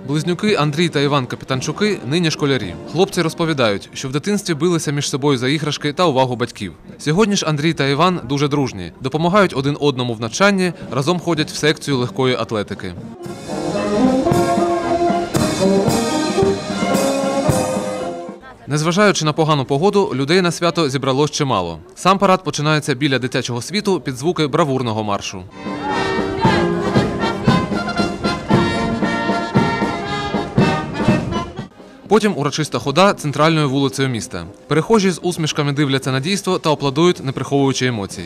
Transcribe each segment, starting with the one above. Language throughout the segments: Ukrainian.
Близнюки Андрій та Іван Капітанчуки нині школярі. Хлопці розповідають, що в дитинстві билися між собою за іграшки та увагу батьків. Сьогодні ж Андрій та Іван дуже дружні, допомагають один одному в навчанні, разом ходять в секцію легкої атлетики. Незважаючи на погану погоду, людей на свято зібралось чимало. Сам парад починається біля дитячого світу під звуки бравурного маршу. Потім урочиста хода центральною вулицею міста. Перехожі з усмішками дивляться на дійство та аплодують, не приховуючи емоцій.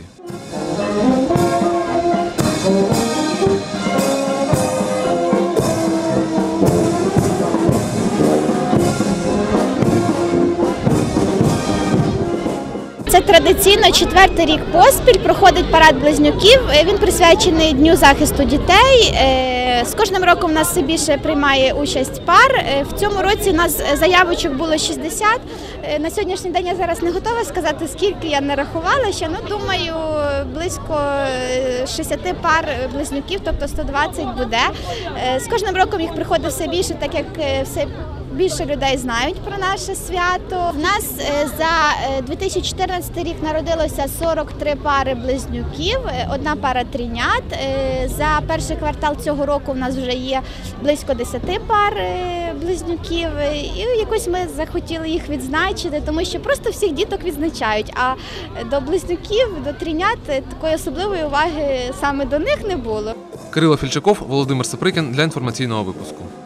Це традиційно четвертий рік поспіль проходить парад близнюків. Він присвячений Дню захисту дітей. З кожним роком у нас все більше приймає участь пар. В цьому році у нас заявочок було 60. На сьогоднішній день я зараз не готова сказати, скільки я не рахувала ще. Думаю, близько 60 пар близнюків, тобто 120 буде. З кожним роком їх приходить все більше, так як все більше людей знають про наше свято. В нас за 2014 рік народилося 43 пари близнюків, одна пара трійнят. За перший квартал цього року в нас вже є близько 10 пар близнюків. І якось ми захотіли їх відзначити, тому що просто всіх діток відзначають. А до близнюків, до трійнят такої особливої уваги саме до них не було. Кирило Фільчаков, Володимир Саприкін для інформаційного випуску.